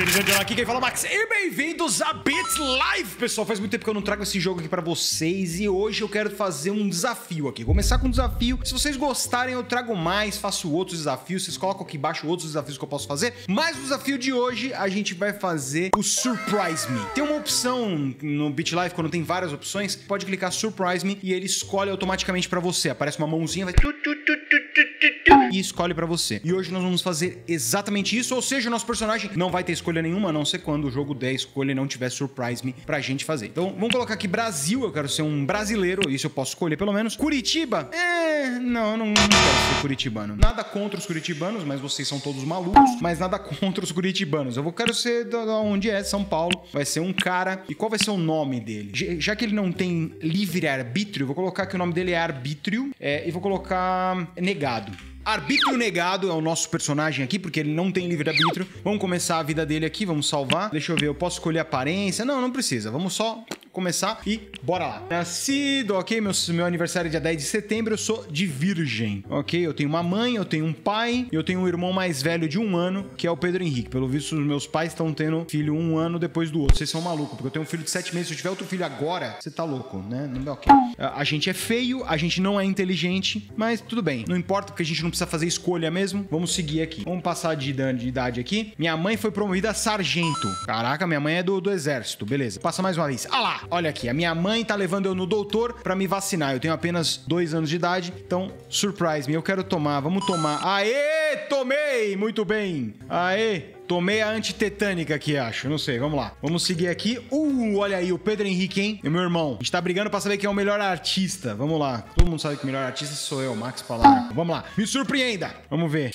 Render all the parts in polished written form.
Aqui quem fala é Max e bem-vindos a Beats Live. Pessoal, faz muito tempo que eu não trago esse jogo aqui pra vocês e hoje eu quero fazer um desafio aqui. Começar com um desafio, se vocês gostarem eu trago mais, faço outros desafios, vocês colocam aqui embaixo outros desafios que eu posso fazer. Mas o desafio de hoje a gente vai fazer o Surprise Me. Tem uma opção no Beats Live, quando tem várias opções, pode clicar Surprise Me e ele escolhe automaticamente pra você. Aparece uma mãozinha, vai e escolhe pra você. E hoje nós vamos fazer exatamente isso, ou seja, o nosso personagem não vai ter escolha nenhuma, a não ser quando o jogo der escolha e não tiver Surprise Me pra gente fazer. Então, vamos colocar aqui Brasil, eu quero ser um brasileiro, isso eu posso escolher pelo menos. Curitiba? Não quero ser curitibano. Nada contra os curitibanos, mas vocês são todos malucos, mas nada contra os curitibanos. Quero ser da onde é, São Paulo. Vai ser um cara. E qual vai ser o nome dele? Já que ele não tem livre-arbítrio, vou colocar que o nome dele é Arbítrio, e vou colocar Negado. Arbítrio Negado é o nosso personagem aqui, porque ele não tem livre-arbítrio. Vamos começar a vida dele aqui, vamos salvar. Deixa eu ver, eu posso escolher aparência? Não precisa. Vamos só começar e bora lá. Nascido, ok? Meu aniversário é dia 10 de setembro, eu sou de Virgem, ok? Eu tenho uma mãe, eu tenho um pai e eu tenho um irmão mais velho de 1 ano, que é o Pedro Henrique. Pelo visto, os meus pais estão tendo filho 1 ano depois do outro. Vocês são malucos, porque eu tenho um filho de 7 meses. Se eu tiver outro filho agora, você tá louco, né? Não é ok. A gente é feio, a gente não é inteligente, mas tudo bem. Não importa, porque a gente não precisa fazer escolha mesmo. Vamos seguir aqui. Vamos passar de idade aqui. Minha mãe foi promovida a sargento. Caraca, minha mãe é do exército. Beleza. Passa mais uma vez. Ah lá, olha aqui. A minha mãe tá levando eu no doutor pra me vacinar. Eu tenho apenas 2 anos de idade. Então, surprise me. Eu quero tomar. Vamos tomar. Aê, tomei! Muito bem. Aê. Tomei a antitetânica aqui, acho. Não sei, vamos lá. Vamos seguir aqui. Olha aí, o Pedro Henrique, hein? E meu irmão. A gente tá brigando pra saber quem é o melhor artista. Vamos lá. Todo mundo sabe que o melhor artista sou eu, Max Palara. Vamos lá. Me surpreenda. Vamos ver.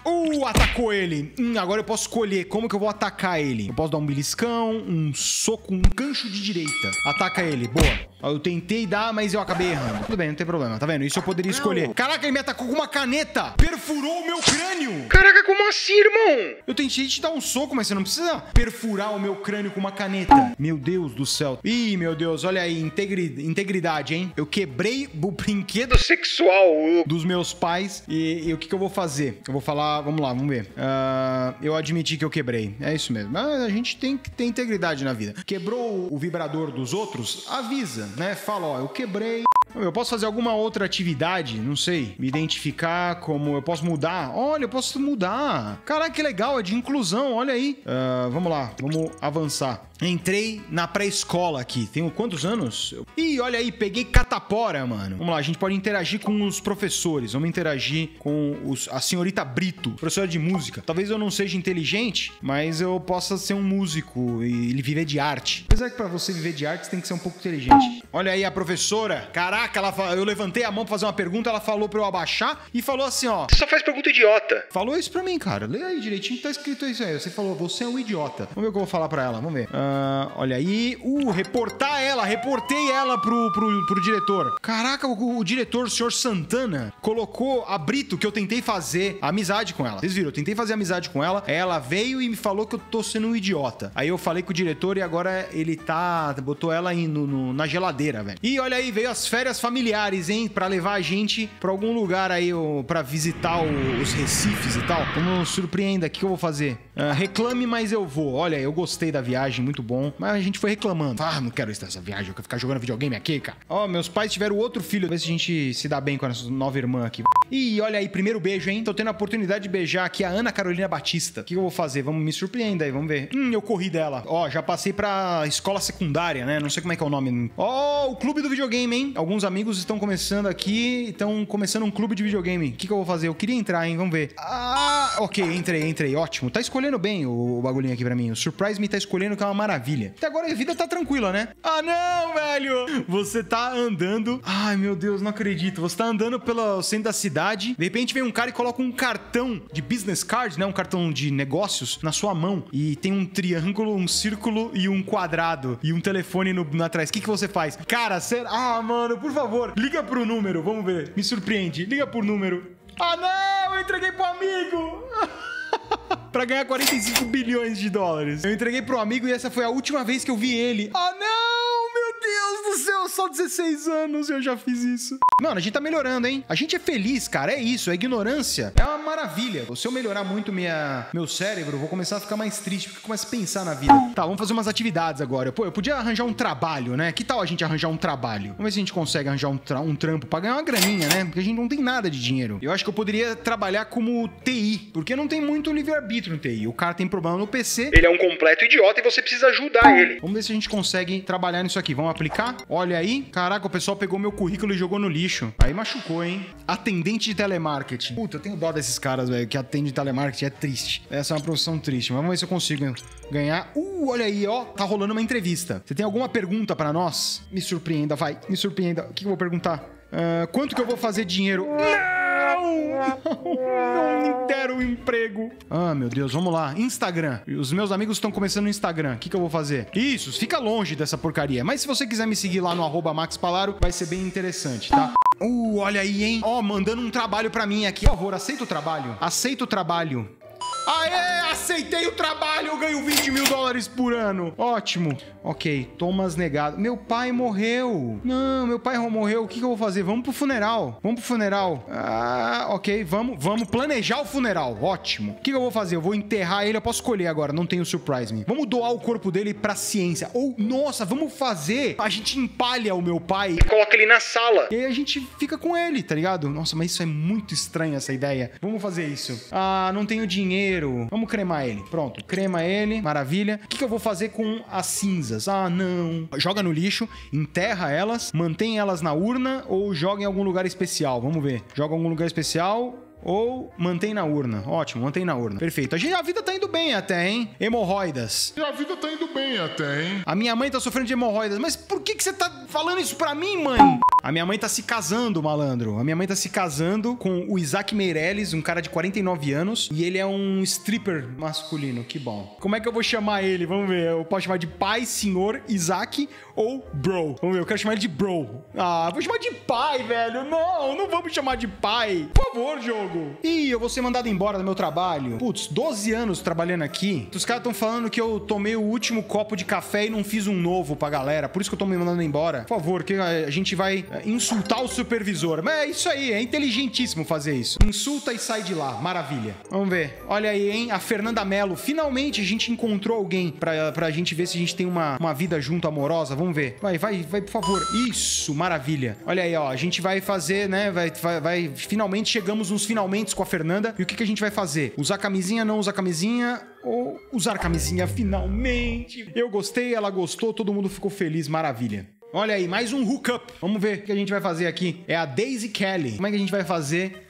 Atacou ele. Agora eu posso escolher como que eu vou atacar ele. Eu posso dar um beliscão, um soco, um gancho de direita. Ataca ele. Boa. Eu tentei dar, mas eu acabei errando. Tudo bem, não tem problema. Tá vendo? Isso eu poderia escolher. Caraca, ele me atacou com uma caneta. Perfurou o meu crânio. Caraca, como assim, irmão? Eu tentei te dar um soco, mas você não precisa perfurar o meu crânio com uma caneta. Meu Deus do céu. Ih, meu Deus, olha aí. Integridade, hein? Eu quebrei o brinquedo sexual dos meus pais. E o que eu vou fazer? Eu vou falar... Vamos lá, vamos ver. Eu admiti que eu quebrei. É isso mesmo. Mas a gente tem que ter integridade na vida. Quebrou o vibrador dos outros? Avisa, né? Fala, ó, eu quebrei. Eu posso fazer alguma outra atividade? Não sei. Me identificar como... Eu posso mudar? Olha, eu posso mudar. Caraca, que legal. É de inclusão. Olha aí. Vamos lá. Vamos avançar. Entrei na pré-escola aqui. Tenho quantos anos? Ih, olha aí. Peguei catapora, mano. Vamos lá. A gente pode interagir com os professores. Vamos interagir com a senhorita Brito, professora de música. Talvez eu não seja inteligente, mas eu possa ser um músico e viver de arte. Apesar que pra você viver de arte, você tem que ser um pouco inteligente. Olha aí a professora. Caraca, eu levantei a mão pra fazer uma pergunta, ela falou pra eu abaixar e falou assim, ó... Você só faz pergunta idiota. Falou isso pra mim, cara. Lê aí direitinho, tá escrito isso aí. Você falou, você é um idiota. Vamos ver o que eu vou falar pra ela, vamos ver. Olha aí. Reportar ela. Reportei ela pro diretor. Caraca, o diretor, o senhor Santana, colocou a Brito, que eu tentei fazer amizade com ela. Vocês viram, eu tentei fazer amizade com ela, aí ela veio e me falou que eu tô sendo um idiota. Aí eu falei com o diretor e agora ele botou ela aí na geladeira, velho. E olha aí, veio as férias familiares, hein? Pra levar a gente pra algum lugar aí, pra visitar os recifes e tal. Como surpreenda, o que eu vou fazer? Reclame, mas eu vou. Olha, eu gostei da viagem, muito bom. Mas a gente foi reclamando. Não quero estar nessa viagem, eu quero ficar jogando videogame aqui, cara. Meus pais tiveram outro filho. Ver se a gente se dá bem com a nossa nova irmã aqui. E olha aí, primeiro beijo, hein? Tô tendo a oportunidade de beijar aqui a Ana Carolina Batista. O que eu vou fazer? Vamos me surpreender aí, vamos ver. Eu corri dela. Já passei pra escola secundária, né? Não sei como é que é o nome. O clube do videogame, hein? Alguns amigos estão começando aqui, estão começando um clube de videogame. O que eu vou fazer? Eu queria entrar, hein? Vamos ver. Ok, entrei. Ótimo. Tá escolhendo bem o bagulhinho aqui pra mim. O Surprise Me tá escolhendo, que é uma maravilha. Até agora a vida tá tranquila, né? Não, velho! Você tá andando... Ai, meu Deus, não acredito. Você tá andando pelo centro da cidade, de repente vem um cara e coloca um cartão de business card, né? Um cartão de negócios na sua mão. E tem um triângulo, um círculo e um quadrado. E um telefone atrás. O que você faz? Cara, sério... mano, por favor, liga pro número. Vamos ver. Me surpreende. Liga pro número. Não! Eu entreguei pro amigo! Pra ganhar 45 bilhões de dólares. Eu entreguei pro amigo e essa foi a última vez que eu vi ele. Não! Meu Deus do céu, só 16 anos eu já fiz isso. Mano, a gente tá melhorando, hein? A gente é feliz, cara, é isso. A ignorância é uma maravilha. Se eu melhorar muito meu cérebro, eu vou começar a ficar mais triste, porque eu começo a pensar na vida. Tá, vamos fazer umas atividades agora. Pô, eu podia arranjar um trabalho, né? Que tal a gente arranjar um trabalho? Vamos ver se a gente consegue arranjar um trampo pra ganhar uma graninha, né? Porque a gente não tem nada de dinheiro. Eu acho que eu poderia trabalhar como TI, porque não tem muito livre-arbítrio no TI. O cara tem problema no PC, ele é um completo idiota e você precisa ajudar ele. Vamos ver se a gente consegue trabalhar nisso aqui. Vamos aplicar? Olha aí. Caraca, o pessoal pegou meu currículo e jogou no lixo. Aí machucou, hein? Atendente de telemarketing. Puta, eu tenho dó desses caras, velho, que atende de telemarketing. É triste. Essa é uma profissão triste. Mas vamos ver se eu consigo ganhar. Olha aí, ó. Tá rolando uma entrevista. Você tem alguma pergunta pra nós? Me surpreenda, vai. Me surpreenda. O que eu vou perguntar? Quanto que eu vou fazer dinheiro? Não me deram um emprego. Ah, meu Deus, vamos lá. Instagram. Os meus amigos estão começando no Instagram. O que eu vou fazer? Isso, fica longe dessa porcaria. Mas se você quiser me seguir lá no @maxpalaro, vai ser bem interessante, tá? Olha aí, hein? Ó, mandando um trabalho pra mim aqui. Por favor, aceita o trabalho. Aceita o trabalho. Aê, aceitei o trabalho, eu ganho 20 mil dólares por ano. Ótimo. Ok, Thomas negado. Meu pai morreu. Não, meu pai morreu. O que eu vou fazer? Vamos pro funeral. Vamos pro funeral. Ok, vamos planejar o funeral. Ótimo. O que eu vou fazer? Eu vou enterrar ele. Eu posso escolher agora, não tenho surprise me. Vamos doar o corpo dele pra ciência. Ou, nossa, vamos fazer. A gente empalha o meu pai e coloca ele na sala. E aí a gente fica com ele, tá ligado? Nossa, mas isso é muito estranho, essa ideia. Vamos fazer isso. Não tenho dinheiro. Vamos cremar ele. Pronto, crema ele. Maravilha. O que eu vou fazer com as cinzas? Não. Joga no lixo, enterra elas, mantém elas na urna ou joga em algum lugar especial. Vamos ver. Joga em algum lugar especial ou mantém na urna. Ótimo, mantém na urna. Perfeito. A vida tá indo bem até, hein? Hemorroidas. A vida tá indo bem até, hein? A minha mãe tá sofrendo de hemorroidas. Mas por que você tá falando isso pra mim, mãe? A minha mãe tá se casando, malandro. A minha mãe tá se casando com o Isaac Meirelles, um cara de 49 anos. E ele é um stripper masculino. Que bom. Como é que eu vou chamar ele? Vamos ver. Eu posso chamar de pai, senhor, Isaac ou bro. Vamos ver. Eu quero chamar ele de bro. Vou chamar de pai, velho. Não vamos chamar de pai. Por favor, jogo. Ih, eu vou ser mandado embora do meu trabalho. Putz, 12 anos trabalhando aqui. Os caras estão falando que eu tomei o último copo de café e não fiz um novo pra galera. Por isso que eu tô me mandando embora. Por favor, que a gente vai insultar o supervisor. Mas é isso aí, é inteligentíssimo fazer isso. Insulta e sai de lá. Maravilha. Vamos ver. Olha aí, hein? A Fernanda Mello. Finalmente a gente encontrou alguém pra gente ver se a gente tem uma vida junto, amorosa. Vamos ver. Vai, por favor. Isso, maravilha. Olha aí, ó. A gente vai fazer, né? Finalmente chegamos nos finalmente com a Fernanda. E o que a gente vai fazer? Usar camisinha, não usar camisinha? Ou usar camisinha finalmente? Eu gostei, ela gostou, todo mundo ficou feliz. Maravilha. Olha aí, mais um hookup. Vamos ver o que a gente vai fazer aqui. É a Daisy Kelly. Como é que a gente vai fazer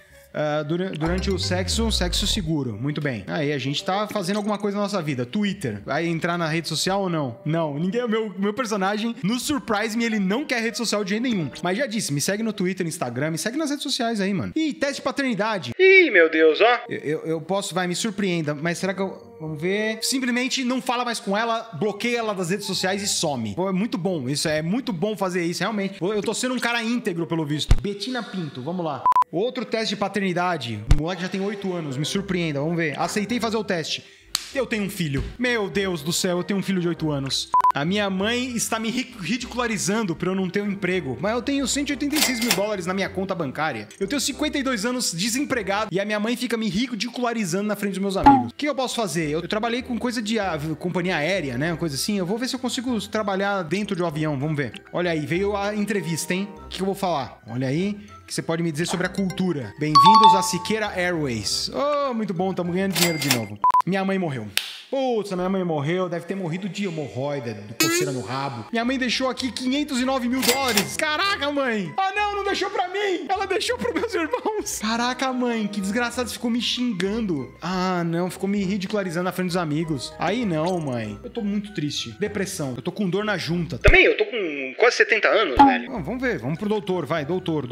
durante o sexo seguro? Muito bem. Aí a gente tá fazendo alguma coisa na nossa vida. Twitter. Vai entrar na rede social ou não? Não. Ninguém. Meu personagem, no Surprise Me, ele não quer rede social de jeito nenhum. Mas já disse, me segue no Twitter, no Instagram, me segue nas redes sociais aí, mano. Ih, teste de paternidade. Ih, meu Deus, ó. Eu posso, vai, me surpreenda. Mas será que eu... Vamos ver. Simplesmente não fala mais com ela, bloqueia ela das redes sociais e some. É muito bom. Isso é muito bom fazer isso, realmente. Eu tô sendo um cara íntegro, pelo visto. Betina Pinto, vamos lá. Outro teste de paternidade. O moleque já tem 8 anos, me surpreenda. Vamos ver. Aceitei fazer o teste. Eu tenho um filho. Meu Deus do céu, eu tenho um filho de 8 anos. A minha mãe está me ridicularizando por eu não ter um emprego. Mas eu tenho 186 mil dólares na minha conta bancária. Eu tenho 52 anos desempregado e a minha mãe fica me ridicularizando na frente dos meus amigos. O que eu posso fazer? Eu trabalhei com coisa de companhia aérea, né? Uma coisa assim. Eu vou ver se eu consigo trabalhar dentro de um avião. Vamos ver. Olha aí, veio a entrevista, hein? O que eu vou falar? Olha aí. Que você pode me dizer sobre a cultura. Bem-vindos a Siqueira Airways. Oh, muito bom, estamos ganhando dinheiro de novo. Minha mãe morreu. Putz, a minha mãe morreu, deve ter morrido de hemorroida, de coceira no rabo. Minha mãe deixou aqui 509 mil dólares. Caraca, mãe! Não deixou pra mim! Ela deixou pros meus irmãos. Caraca, mãe, que desgraçado, você ficou me xingando. Não, ficou me ridicularizando na frente dos amigos. Aí não, mãe. Eu tô muito triste. Depressão. Eu tô com dor na junta. Também, eu tô com quase 70 anos, velho. Vamos ver, vamos pro doutor, vai. Doutor,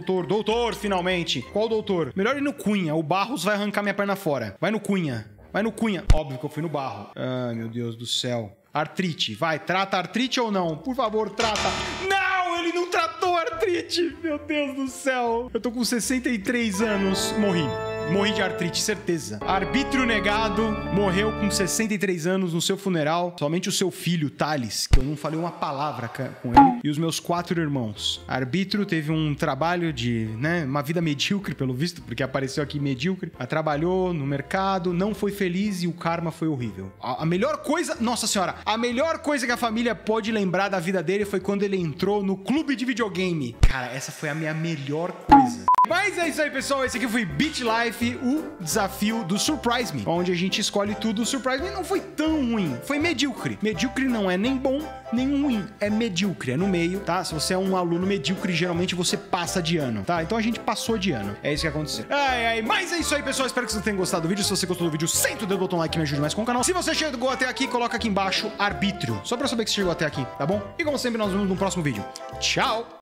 finalmente. Qual doutor? Melhor ir no Cunha, o Barros vai arrancar minha perna fora. Vai no Cunha. Óbvio que eu fui no Barro. Meu Deus do céu. Artrite. Vai, trata artrite ou não? Por favor, trata. Não, ele não tratou artrite. Meu Deus do céu. Eu tô com 63 anos. Morri. Morri de artrite, certeza. Arbítrio negado, morreu com 63 anos no seu funeral. Somente o seu filho, Thales, que eu não falei uma palavra com ele, e os meus 4 irmãos. Arbítrio teve um trabalho de, né, uma vida medíocre, pelo visto, porque apareceu aqui medíocre. Trabalhou no mercado, não foi feliz e o karma foi horrível. A melhor coisa, nossa senhora, a melhor coisa que a família pode lembrar da vida dele foi quando ele entrou no clube de videogame. Cara, essa foi a minha melhor coisa. Mas é isso aí, pessoal. Esse aqui foi Beat Life, o desafio do Surprise Me, onde a gente escolhe tudo. O Surprise Me não foi tão ruim, foi medíocre. Medíocre não é nem bom, nem ruim. É medíocre, é no meio, tá? Se você é um aluno medíocre, geralmente você passa de ano, tá? Então a gente passou de ano. É isso que aconteceu. Mas é isso aí, pessoal. Espero que vocês tenham gostado do vídeo. Se você gostou do vídeo, senta o dedo no botão like e me ajude mais com o canal. Se você chegou até aqui, coloca aqui embaixo arbítrio. Só pra eu saber que você chegou até aqui, tá bom? E como sempre, nós vemos no próximo vídeo. Tchau!